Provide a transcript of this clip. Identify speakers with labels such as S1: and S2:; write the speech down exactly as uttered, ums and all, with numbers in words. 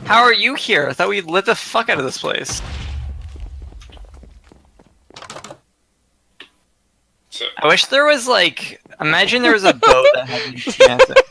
S1: How are you here? I thought we lit the fuck out of this place.
S2: So,
S1: I wish there was like, imagine there was a boat that had enchantment.